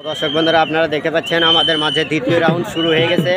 দর্শক বন্ধুরা আপনারা দেখতে পাচ্ছেন আমাদের মাঝে দ্বিতীয় রাউন্ড শুরু হয়ে গেছে।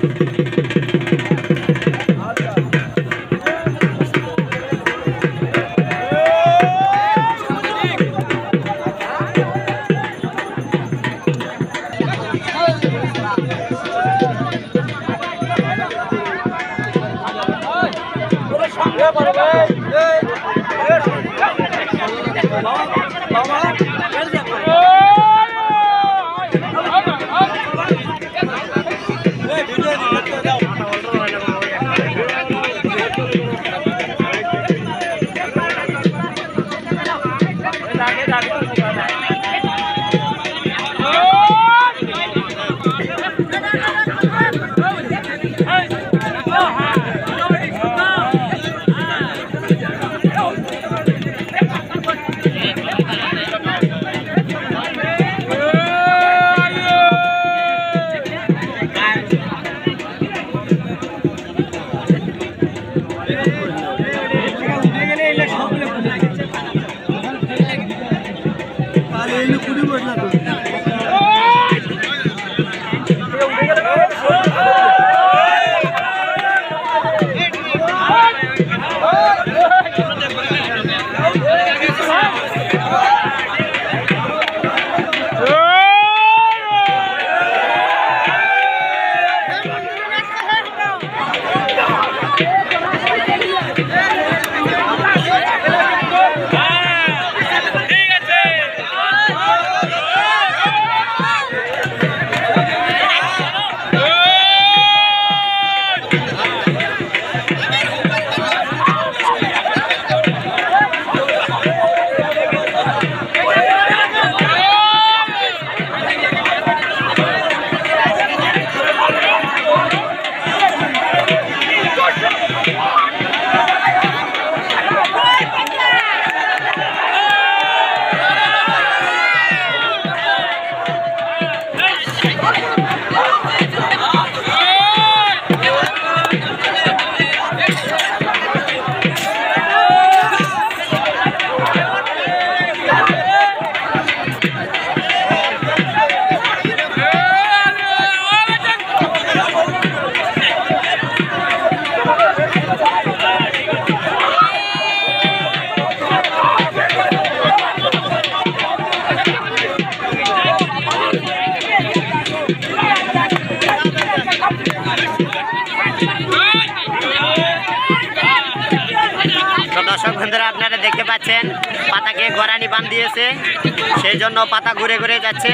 দর্শক বন্ধুরা আপনারা দেখতে পাচ্ছেন পাতাকে গড়ানি বাঁধ দিয়েছে, সেই জন্য পাতা ঘুরে ঘুরে যাচ্ছে।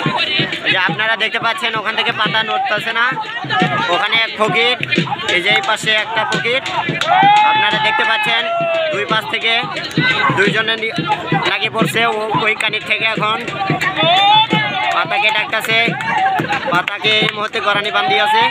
যে আপনারা দেখতে পাচ্ছেন ওখান থেকে পাতা নড়তেছে না, ওখানে এক ফকির, এই যে এই পাশে একটা ফকির আপনারা দেখতে পাচ্ছেন, দুই পাশ থেকে দুইজনে লাগে পড়ছে। ওই কানির থেকে এখন পাতাকে ডাকতেছে, পাতাকে এই মুহূর্তে গড়ানি বাঁধ দিয়েছে।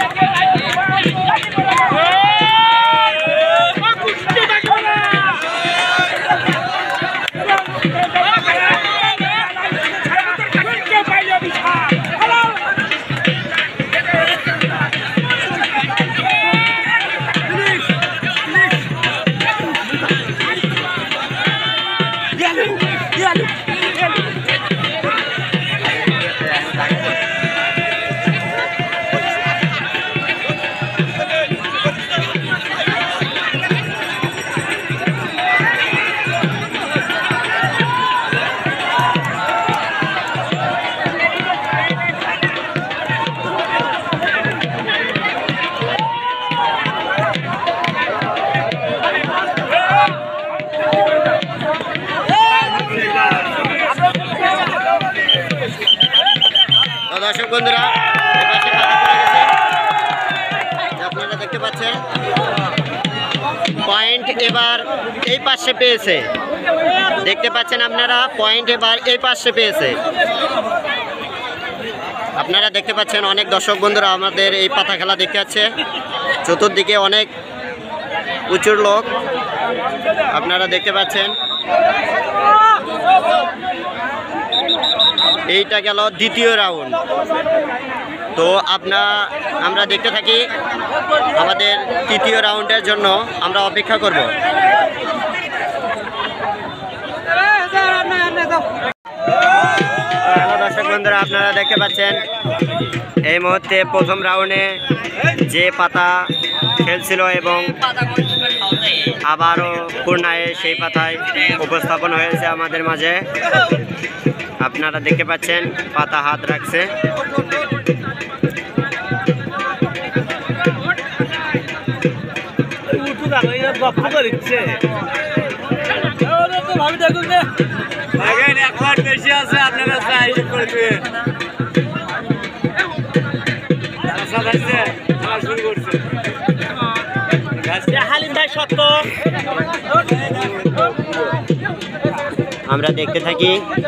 দর্শক বন্ধুরা আপনারা দেখতে পাচ্ছেন পয়েন্ট এবার এই পাশে পেয়েছে, দেখতে পাচ্ছেন আপনারা পয়েন্ট এবার এই পাশে পেয়েছে। আপনারা দেখতে পাচ্ছেন অনেক দর্শক বন্ধুরা আমাদের এই পাতা খেলা দেখতে যাচ্ছে, চতুর্দিকে অনেক প্রচুর লোক আপনারা দেখতে পাচ্ছেন। এইটা গেল দ্বিতীয় রাউন্ড। তো আমরা দেখতে থাকি, আমাদের তৃতীয় রাউন্ডের জন্য আমরা অপেক্ষা করব। হ্যালো দর্শক বন্ধু। বন্ধুরা আপনারা দেখতে পাচ্ছেন এই মুহূর্তে প্রথম রাউন্ডে যে পাতা খেলছিল এবং আবারও পূর্ণায় সেই পাতায় উপস্থাপন হয়েছে আমাদের মাঝে। আপনারা দেখতে পাচ্ছেন পাতা হাত রাখছে। বেশি আছে আপনারা শুরু করছে আমরা দেখতে থাকি।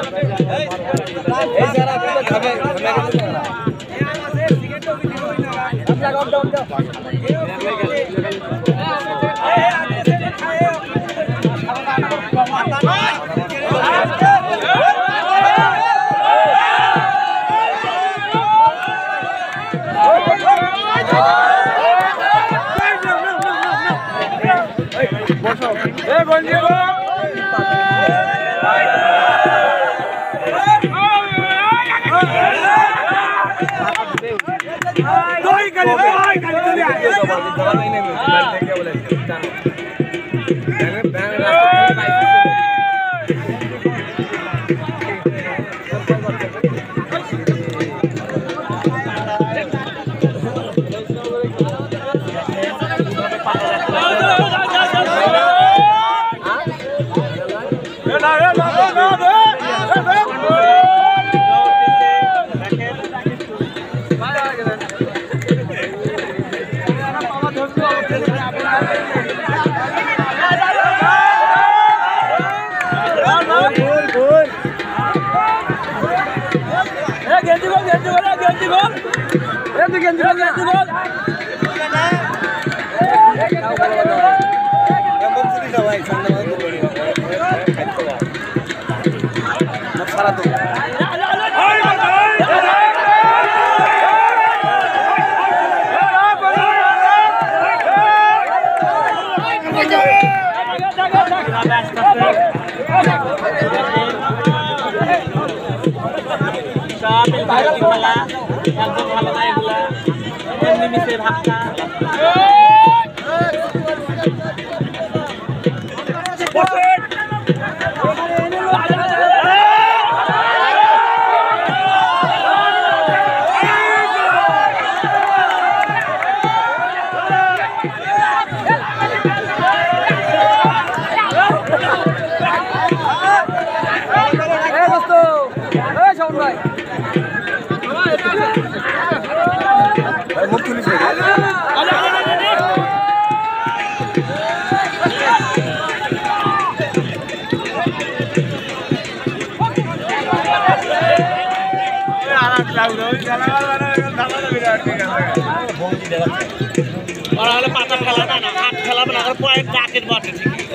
পাতা ফেলাবে না, হাত ফেলাবে না, পয়েন্ট ডাকের বটে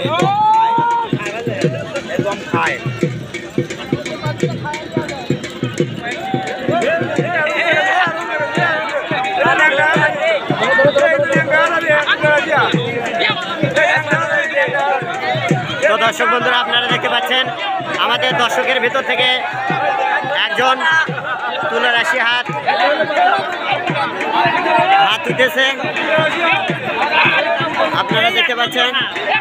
একদম খায়। তো দর্শক বন্ধুরা আপনারা দেখতে পাচ্ছেন আমাদের দর্শকের ভিতর থেকে একজন তুলারাশি হাত উঠেছে, আপনারা দেখতে পাচ্ছেন।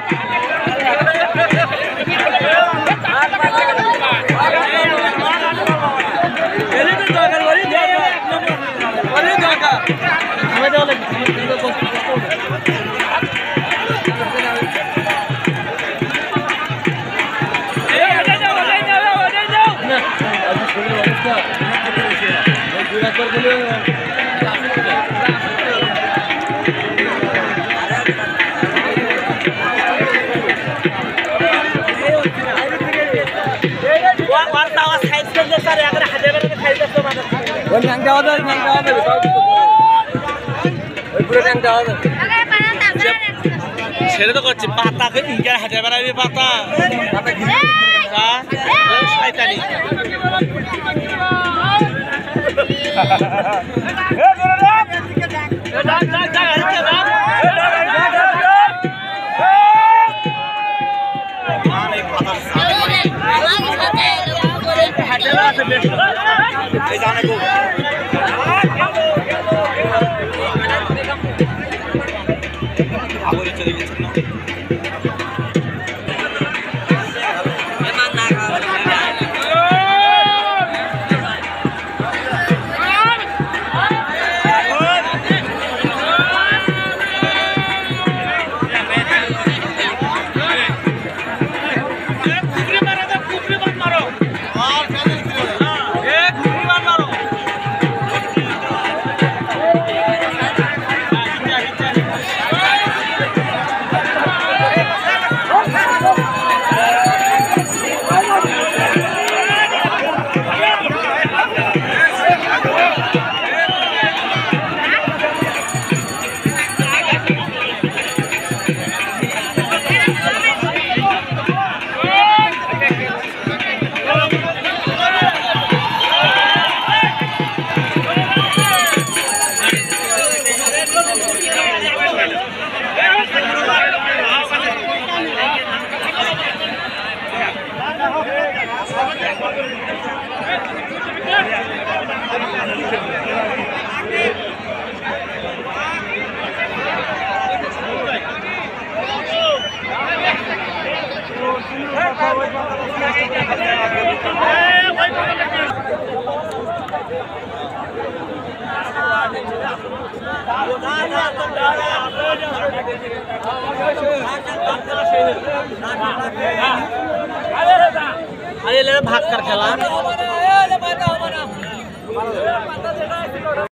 ছেড়ে তো করছি পাতাকে ইনকার হাতে বেড়াবি পাতা শয়তানি। ভাগ কার খেলা